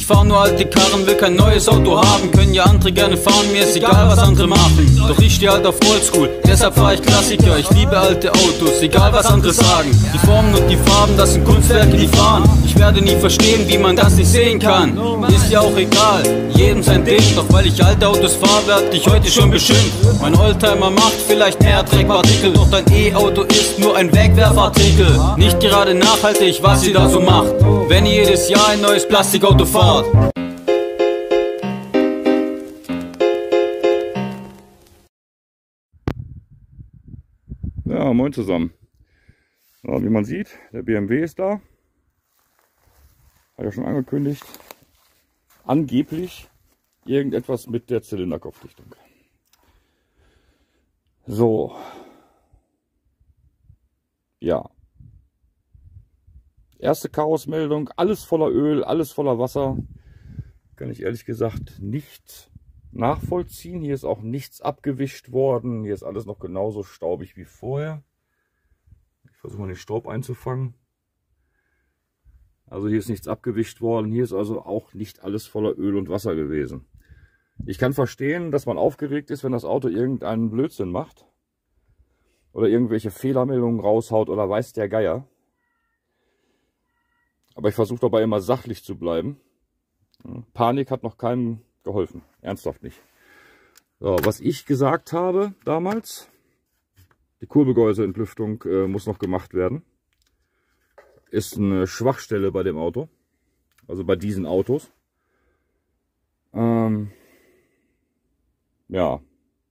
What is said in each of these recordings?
fahr nur alte Karren, will kein neues Auto haben. Können ja andere gerne fahren, mir ist egal was andere machen. Doch ich steh halt auf Oldschool, deshalb fahr ich Klassiker. Ich liebe alte Autos, egal was andere sagen. Die Formen und die Farben, das sind Kunstwerke, die fahren. Ich werde nie verstehen, wie man das nicht sehen kann. Ist ja auch egal, jedem sein Ding. Doch weil ich alte Autos fahr, werd ich heute schon beschimpft. Mein Oldtimer macht vielleicht mehr Dreckpartikel, doch dein E-Auto ist nur ein Wegwerfartikel. Nicht gerade nachhaltig, was ihr da so macht, wenn ihr jedes Jahr ein neues Plastikauto fahrt. Ja, moin zusammen. Ja, wie man sieht, der BMW ist da. Hat ja schon angekündigt. Angeblich irgendetwas mit der Zylinderkopfdichtung. So. Ja. Erste Chaosmeldung, alles voller Öl, alles voller Wasser. Kann ich ehrlich gesagt nicht nachvollziehen. Hier ist auch nichts abgewischt worden. Hier ist alles noch genauso staubig wie vorher. Ich versuche mal den Staub einzufangen. Also hier ist nichts abgewischt worden. Hier ist also auch nicht alles voller Öl und Wasser gewesen. Ich kann verstehen, dass man aufgeregt ist, wenn das Auto irgendeinen Blödsinn macht. Oder irgendwelche Fehlermeldungen raushaut oder weiß der Geier. Aber ich versuche dabei immer sachlich zu bleiben. Panik hat noch keinem geholfen. Ernsthaft nicht. So, was ich gesagt habe damals, die Kurbelgehäuseentlüftung muss noch gemacht werden. Ist eine Schwachstelle bei dem Auto. Also bei diesen Autos. Ja.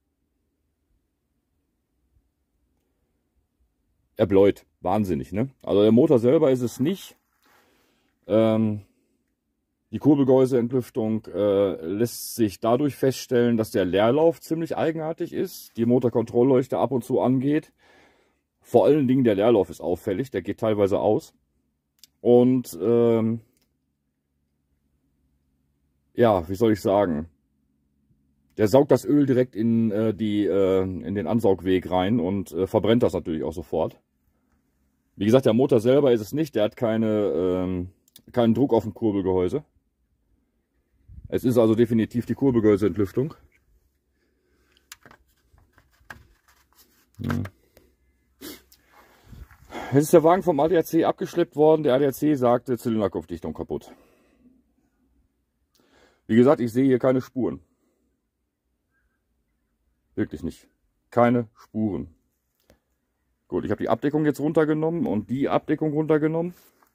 Er bläut. Wahnsinnig, ne? Also der Motor selber ist es nicht. Die Kurbelgehäuseentlüftung lässt sich dadurch feststellen, dass der Leerlauf ziemlich eigenartig ist. Die Motorkontrollleuchte ab und zu angeht. Vor allen Dingen der Leerlauf ist auffällig. Der geht teilweise aus. Und ja, wie soll ich sagen? Der saugt das Öl direkt in den Ansaugweg rein und verbrennt das natürlich auch sofort. Wie gesagt, der Motor selber ist es nicht. Der hat keinen Druck auf dem Kurbelgehäuse. Es ist also definitiv die Kurbelgehäuseentlüftung. Ja. Jetzt ist der Wagen vom ADAC abgeschleppt worden. Der ADAC sagte, Zylinderkopfdichtung kaputt. Wie gesagt, ich sehe hier keine Spuren. Wirklich nicht. Keine Spuren. Gut, ich habe die Abdeckung jetzt runtergenommen und die Abdeckung runtergenommen.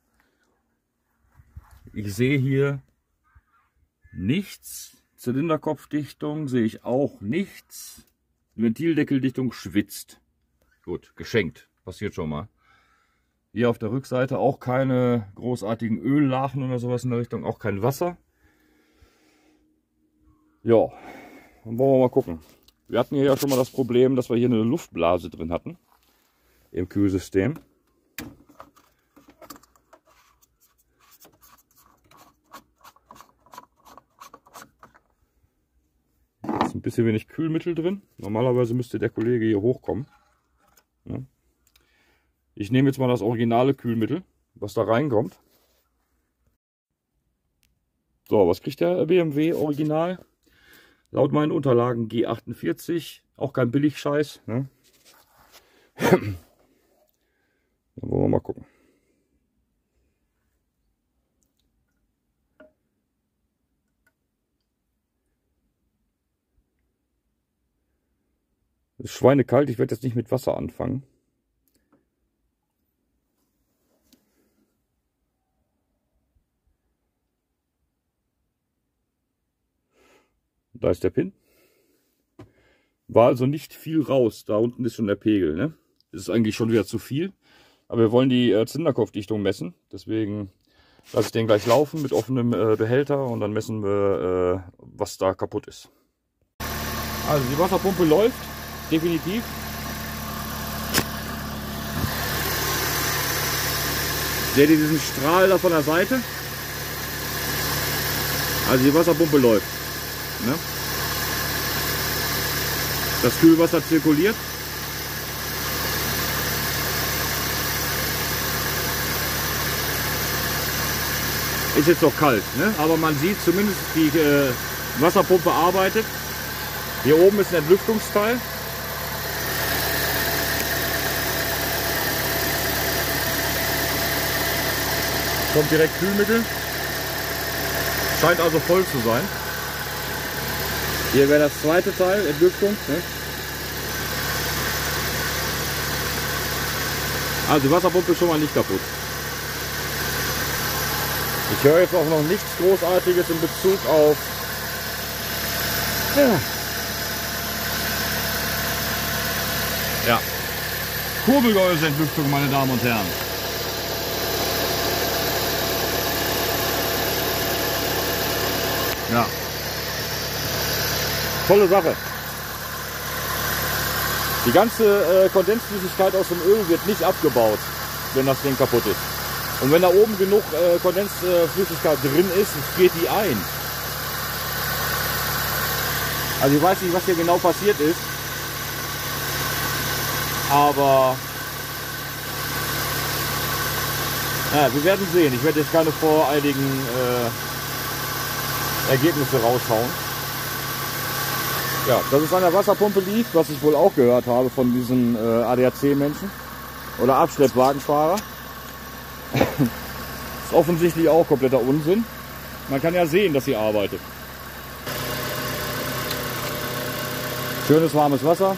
Ich sehe hier nichts. Zylinderkopfdichtung sehe ich auch nichts. Die Ventildeckeldichtung schwitzt. Gut, geschenkt. Passiert schon mal. Hier auf der Rückseite auch keine großartigen Öllachen oder sowas in der Richtung. Auch kein Wasser. Ja, dann wollen wir mal gucken. Wir hatten hier ja schon mal das Problem, dass wir hier eine Luftblase drin hatten. Im Kühlsystem. Ist ein bisschen wenig Kühlmittel drin. Normalerweise müsste der Kollege hier hochkommen. Ja. Ich nehme jetzt mal das originale Kühlmittel, was da reinkommt. So, was kriegt der BMW Original? Laut meinen Unterlagen G48. Auch kein Billigscheiß. Ne? Dann wollen wir mal gucken. Es ist schweinekalt, ich werde jetzt nicht mit Wasser anfangen. Da ist der Pin. War also nicht viel raus. Da unten ist schon der Pegel. Ne? Das ist eigentlich schon wieder zu viel. Aber wir wollen die Zylinderkopfdichtung messen. Deswegen lasse ich den gleich laufen mit offenem Behälter und dann messen wir, was da kaputt ist. Also die Wasserpumpe läuft. Definitiv. Seht ihr diesen Strahl da von der Seite? Also die Wasserpumpe läuft. Ne? Das Kühlwasser zirkuliert. Ist jetzt noch kalt, ne? Aber man sieht zumindest, die Wasserpumpe arbeitet. Hier oben ist ein Entlüftungsteil. Kommt direkt Kühlmittel. Scheint also voll zu sein. Hier wäre das zweite Teil, Entlüftung. Ne? Also die Wasserpumpe ist schon mal nicht kaputt. Ich höre jetzt auch noch nichts Großartiges in Bezug auf Kurbelgehäuseentlüftung, meine Damen und Herren. Ja. Tolle Sache. Die ganze Kondensflüssigkeit aus dem Öl wird nicht abgebaut, wenn das Ding kaputt ist. Und wenn da oben genug Kondensflüssigkeit drin ist, friert die ein. Also ich weiß nicht, was hier genau passiert ist. Aber ja, wir werden sehen. Ich werde jetzt keine voreiligen Ergebnisse raushauen. Ja, dass es an der Wasserpumpe liegt, was ich wohl auch gehört habe von diesen ADAC-Menschen oder Abschleppwagenfahrer. Ist offensichtlich auch kompletter Unsinn. Man kann ja sehen, dass sie arbeitet. Schönes warmes Wasser.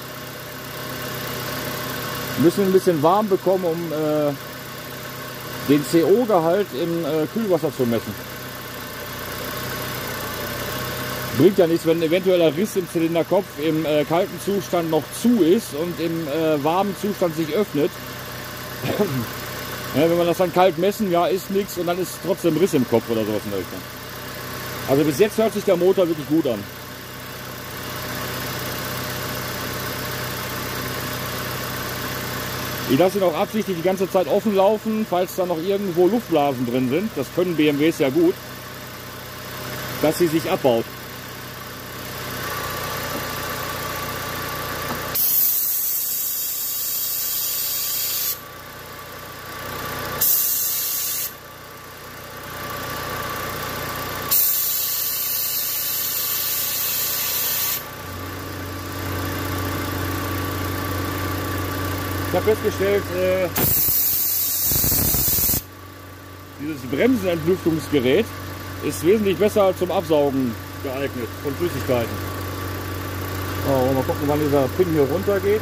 Wir müssen ein bisschen warm bekommen, um den CO-Gehalt im Kühlwasser zu messen. Bringt ja nichts, wenn ein eventueller Riss im Zylinderkopf im kalten Zustand noch zu ist und im warmen Zustand sich öffnet. Ja, wenn wir das dann kalt messen, ja, ist nichts und dann ist trotzdem Riss im Kopf oder sowas in der Richtung. Also bis jetzt hört sich der Motor wirklich gut an. Ich lasse ihn auch absichtlich die ganze Zeit offen laufen, falls da noch irgendwo Luftblasen drin sind. Das können BMWs ja gut, dass sie sich abbaut. Ich habe festgestellt, dieses Bremsenentlüftungsgerät ist wesentlich besser zum Absaugen geeignet von Flüssigkeiten. So, mal gucken, wann dieser Pin hier runter geht.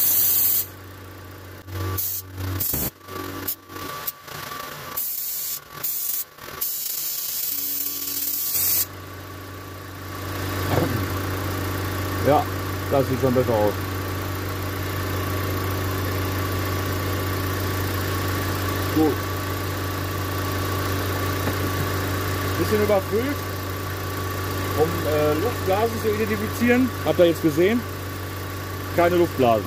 Ja, das sieht schon besser aus. Gut. Bisschen überfüllt, um Luftblasen zu identifizieren. Habt ihr jetzt gesehen? Keine Luftblasen.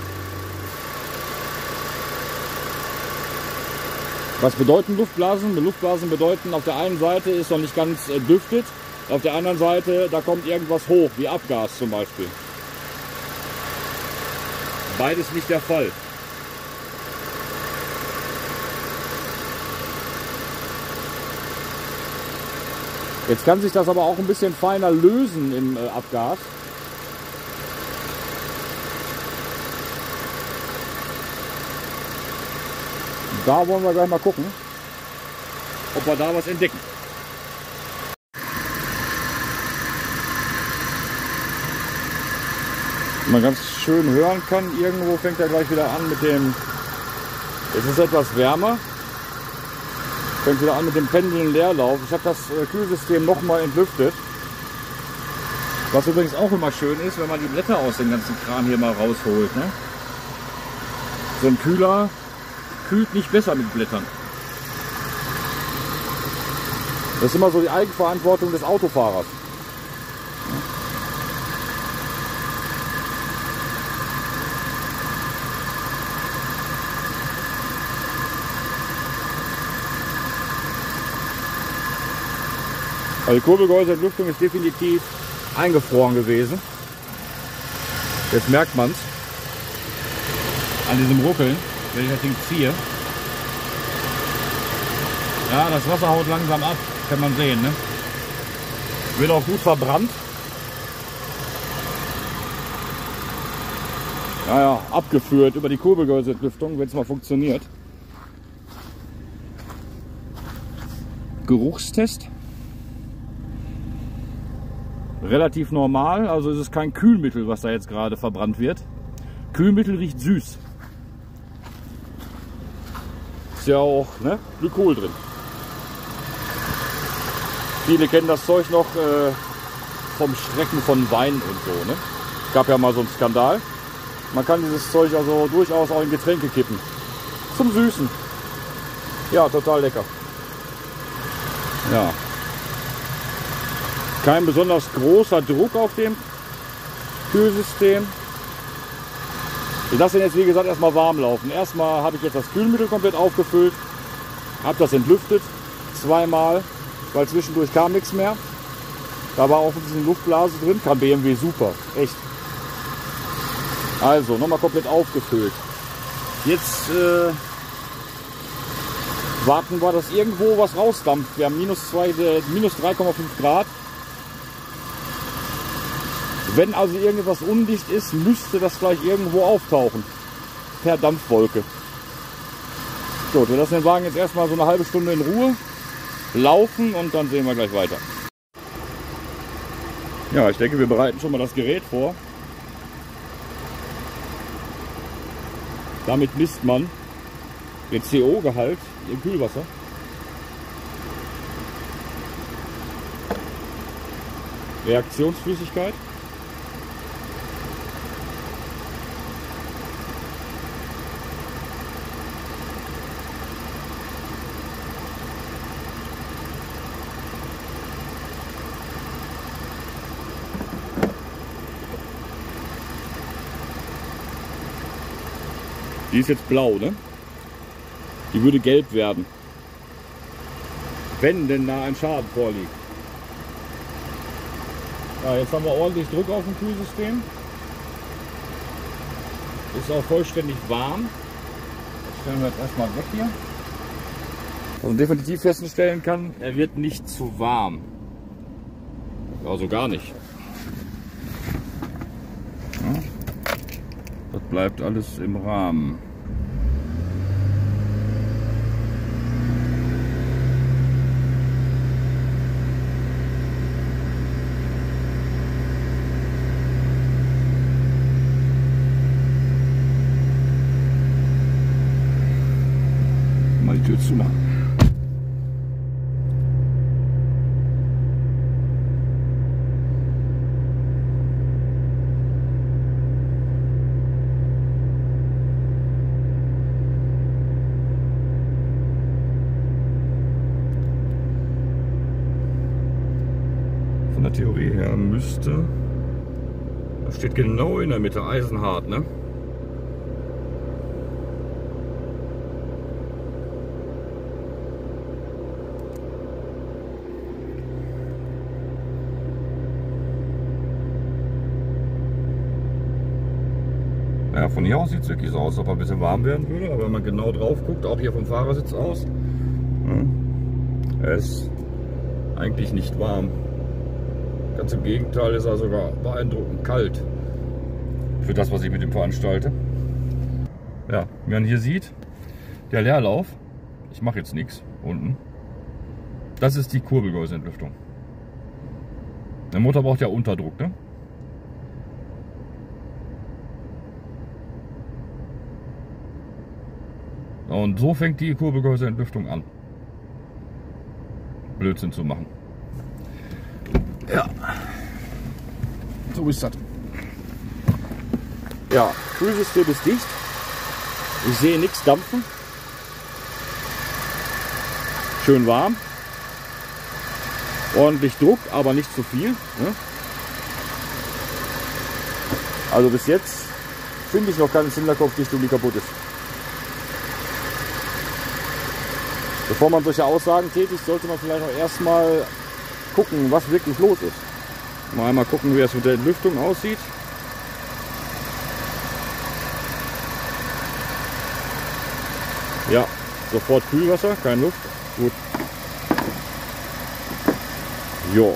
Was bedeuten Luftblasen? Luftblasen bedeuten, auf der einen Seite ist noch nicht ganz düftet, auf der anderen Seite, da kommt irgendwas hoch, wie Abgas zum Beispiel. Beides nicht der Fall. Jetzt kann sich das aber auch ein bisschen feiner lösen im Abgas. Da wollen wir gleich mal gucken, ob wir da was entdecken. Man ganz schön hören kann, irgendwo fängt er gleich wieder an mit dem, es ist etwas wärmer. Fängt wieder an mit dem pendelnden Leerlauf. Ich habe das Kühlsystem nochmal entlüftet. Was übrigens auch immer schön ist, wenn man die Blätter aus dem ganzen Kram hier mal rausholt. Ne? So ein Kühler kühlt nicht besser mit Blättern. Das ist immer so die Eigenverantwortung des Autofahrers. Also die Kurbelgehäuseentlüftung ist definitiv eingefroren gewesen. Jetzt merkt man es an diesem Ruckeln, wenn ich das Ding ziehe. Ja, das Wasser haut langsam ab, kann man sehen, ne? Wird auch gut verbrannt. Naja, abgeführt über die Kurbelgehäuseentlüftung, wenn es mal funktioniert. Geruchstest. Relativ normal, also es ist kein Kühlmittel, was da jetzt gerade verbrannt wird. Kühlmittel riecht süß. Ist ja auch, ne, Glykol drin. Viele kennen das Zeug noch vom Schrecken von Wein und so, ne? Gab ja mal so einen Skandal. Man kann dieses Zeug also durchaus auch in Getränke kippen. Zum Süßen. Ja, total lecker. Ja. Kein besonders großer Druck auf dem Kühlsystem. Ich lasse den jetzt wie gesagt erstmal warm laufen. Erstmal habe ich jetzt das Kühlmittel komplett aufgefüllt. Habe das entlüftet. Zweimal, weil zwischendurch kam nichts mehr. Da war auch ein bisschen Luftblase drin. Kann BMW super. Echt. Also, nochmal komplett aufgefüllt. Jetzt warten wir, dass irgendwo was rausdampft. Wir haben minus 3,5 Grad. Wenn also irgendetwas undicht ist, müsste das gleich irgendwo auftauchen. Per Dampfwolke. Gut, wir lassen den Wagen jetzt erstmal so eine halbe Stunde in Ruhe laufen und dann sehen wir gleich weiter. Ja, ich denke, wir bereiten schon mal das Gerät vor. Damit misst man den CO-Gehalt im Kühlwasser. Reaktionsflüssigkeit. Die ist jetzt blau, ne? Die würde gelb werden, wenn denn da ein Schaden vorliegt. Ja, jetzt haben wir ordentlich Druck auf dem Kühlsystem. Ist auch vollständig warm. Das stellen wir jetzt erstmal weg hier. Was man definitiv feststellen kann, er wird nicht zu warm. Also gar nicht. Ja. Das bleibt alles im Rahmen. Mal die Tür zumachen. Von der Theorie her müsste, das steht genau in der Mitte, eisenhart, ne? Ja, von hier aus sieht es wirklich so aus, als ob er ein bisschen warm werden würde, aber wenn man genau drauf guckt, auch hier vom Fahrersitz aus, er ist eigentlich nicht warm. Ganz im Gegenteil, ist er sogar beeindruckend kalt für das, was ich mit ihm veranstalte. Ja, wie man hier sieht, der Leerlauf, ich mache jetzt nichts unten, das ist die Kurbelgehäuseentlüftung. Der Motor braucht ja Unterdruck, ne? Und so fängt die Kurbelgehäuseentlüftung an, Blödsinn zu machen. Ja, so ist das. Ja, Kühlsystem ist dicht. Ich sehe nichts dampfen. Schön warm. Ordentlich Druck, aber nicht zu viel. Ne? Also bis jetzt finde ich noch keine Zylinderkopfdichtung, die kaputt ist. Bevor man solche Aussagen tätigt, sollte man vielleicht auch erstmal gucken, was wirklich los ist. Mal einmal gucken, wie es mit der Entlüftung aussieht. Ja, sofort Kühlwasser, keine Luft. Gut. Jo.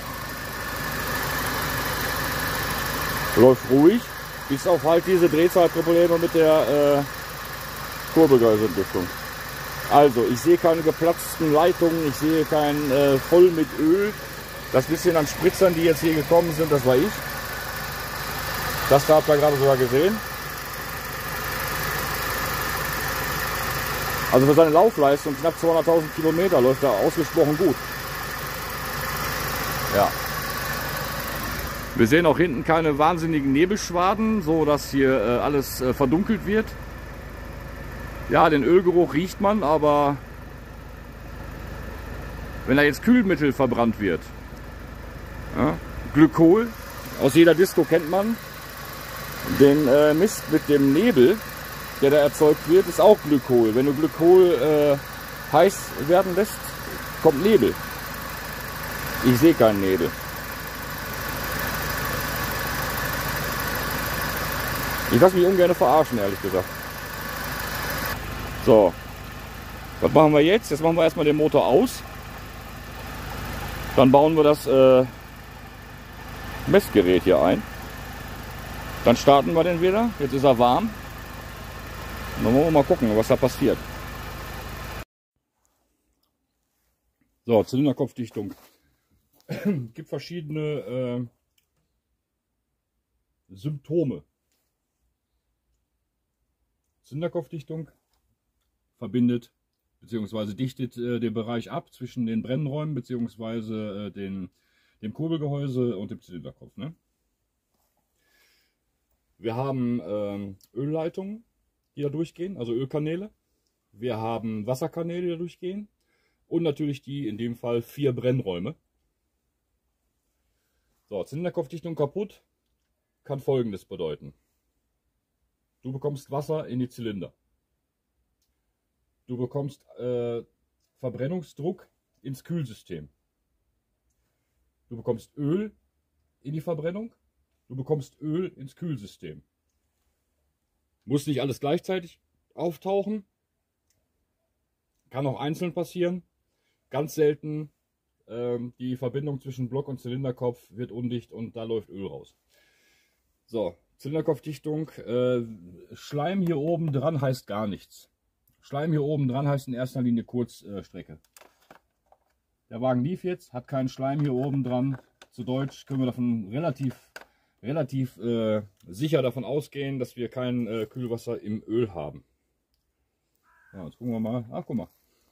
Läuft ruhig, bis auf halt diese Drehzahlprobleme mit der Kurbelgehäuseentlüftung. Also, ich sehe keine geplatzten Leitungen, ich sehe kein voll mit Öl. Das bisschen an Spritzern, die jetzt hier gekommen sind, das war ich. Das da habt ihr gerade sogar gesehen. Also für seine Laufleistung, knapp 200.000 Kilometer, läuft er ausgesprochen gut. Ja. Wir sehen auch hinten keine wahnsinnigen Nebelschwaden, so dass hier alles verdunkelt wird. Ja, den Ölgeruch riecht man, aber wenn da jetzt Kühlmittel verbrannt wird, ja, Glykol, aus jeder Disco kennt man, den Mist mit dem Nebel, der da erzeugt wird, ist auch Glykol. Wenn du Glykol heiß werden lässt, kommt Nebel. Ich sehe keinen Nebel. Ich lasse mich ungern verarschen, ehrlich gesagt. So, was machen wir jetzt? Jetzt machen wir erstmal den Motor aus. Dann bauen wir das Messgerät hier ein. Dann starten wir den wieder. Jetzt ist er warm. Und dann wollen wir mal gucken, was da passiert. So, Zylinderkopfdichtung. Gibt verschiedene Symptome. Zylinderkopfdichtung verbindet bzw. dichtet den Bereich ab zwischen den Brennräumen bzw. dem Kurbelgehäuse und dem Zylinderkopf. Ne? Wir haben Ölleitungen, die da durchgehen, also Ölkanäle. Wir haben Wasserkanäle, die da durchgehen. Und natürlich die, in dem Fall 4 Brennräume. So, Zylinderkopfdichtung kaputt kann Folgendes bedeuten. Du bekommst Wasser in die Zylinder. Du bekommst Verbrennungsdruck ins Kühlsystem. Du bekommst Öl in die Verbrennung. Du bekommst Öl ins Kühlsystem. Muss nicht alles gleichzeitig auftauchen. Kann auch einzeln passieren. Ganz selten die Verbindung zwischen Block und Zylinderkopf wird undicht und da läuft Öl raus. So, Zylinderkopfdichtung. Schleim hier oben dran heißt gar nichts. Schleim hier oben dran heißt in erster Linie Kurzstrecke. Der Wagen lief jetzt, hat keinen Schleim hier oben dran. Zu Deutsch können wir davon relativ sicher davon ausgehen, dass wir kein Kühlwasser im Öl haben. Ja, jetzt gucken wir mal. Ach, guck mal.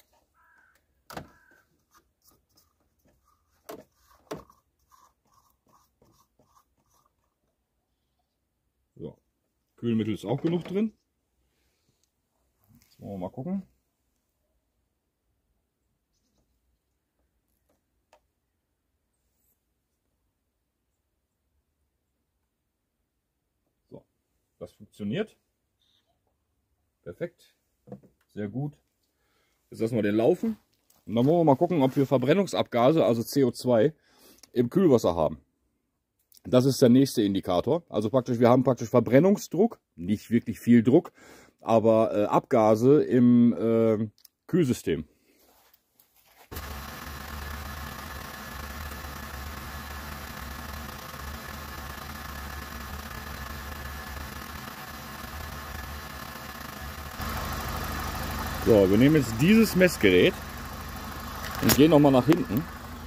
So. Kühlmittel ist auch genug drin. Jetzt wollen wir mal gucken. So, das funktioniert. Perfekt. Sehr gut. Jetzt lassen wir den laufen. Und dann wollen wir mal gucken, ob wir Verbrennungsabgase, also CO2, im Kühlwasser haben. Das ist der nächste Indikator. Also praktisch, wir haben praktisch Verbrennungsdruck, nicht wirklich viel Druck, aber Abgase im Kühlsystem. So, wir nehmen jetzt dieses Messgerät und gehen nochmal nach hinten.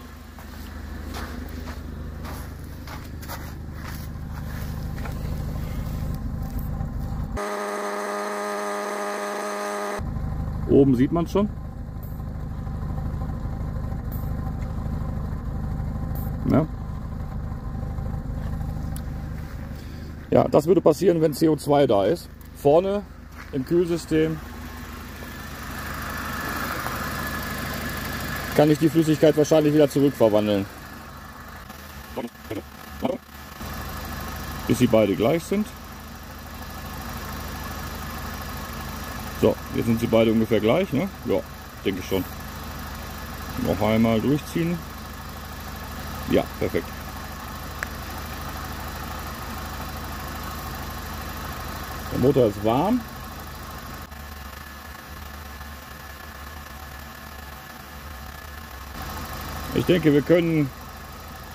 Oben sieht man es schon. Ja. Ja, das würde passieren, wenn CO2 da ist. Vorne im Kühlsystem kann ich die Flüssigkeit wahrscheinlich wieder zurückverwandeln. Bis sie beide gleich sind. So, jetzt sind sie beide ungefähr gleich, ne? Ja, denke ich schon. Noch einmal durchziehen. Ja, perfekt. Der Motor ist warm. Ich denke, wir können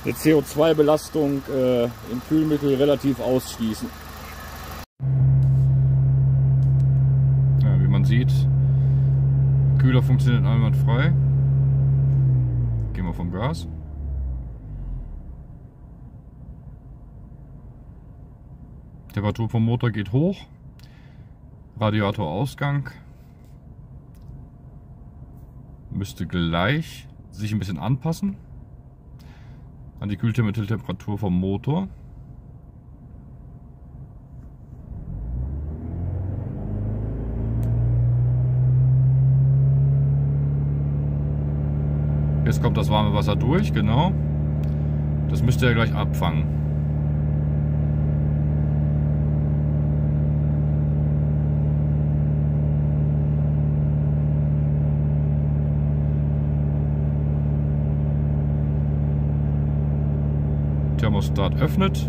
eine CO2-Belastung im Kühlmittel relativ ausschließen. Ja, wie man sieht, Kühler funktioniert einwandfrei. Gehen wir vom Gas. Temperatur vom Motor geht hoch. Radiatorausgang müsste gleich sich ein bisschen anpassen an die Kühlmitteltemperatur vom Motor. Jetzt kommt das warme Wasser durch, genau. Das müsste er gleich abfangen. Thermostat öffnet.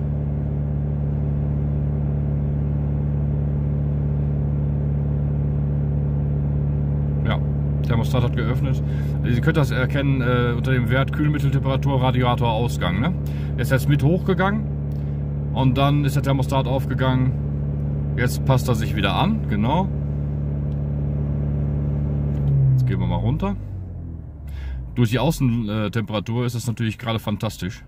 Ja, Thermostat hat geöffnet. Ihr könnt das erkennen unter dem Wert Kühlmitteltemperatur, Radiatorausgang. Ne? Ist jetzt mit hochgegangen und dann ist der Thermostat aufgegangen. Jetzt passt er sich wieder an, genau. Jetzt gehen wir mal runter. Durch die Außentemperatur ist es natürlich gerade fantastisch.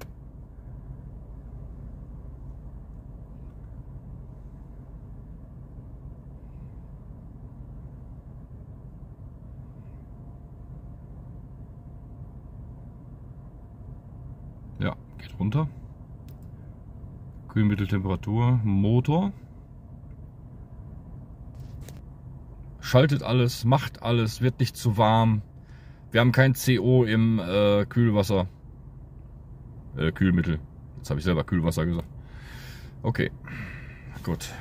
Ja, geht runter. Kühlmitteltemperatur, Motor. Schaltet alles, macht alles, wird nicht zu warm. Wir haben kein CO im Kühlwasser. Kühlmittel. Jetzt habe ich selber Kühlwasser gesagt. Okay, gut.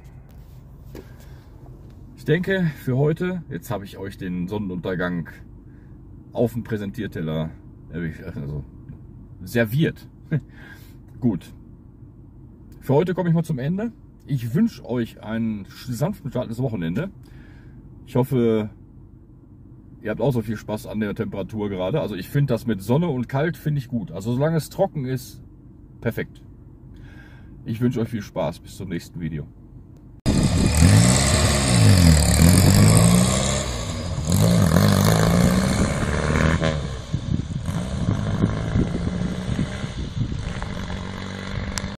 Ich denke für heute, jetzt habe ich euch den Sonnenuntergang auf dem Präsentierteller serviert. Gut. Für heute komme ich mal zum Ende. Ich wünsche euch einen sanften Start ins Wochenende. Ich hoffe, ihr habt auch so viel Spaß an der Temperatur gerade. Also ich finde das mit Sonne und kalt finde ich gut. Also solange es trocken ist, perfekt. Ich wünsche euch viel Spaß. Bis zum nächsten Video.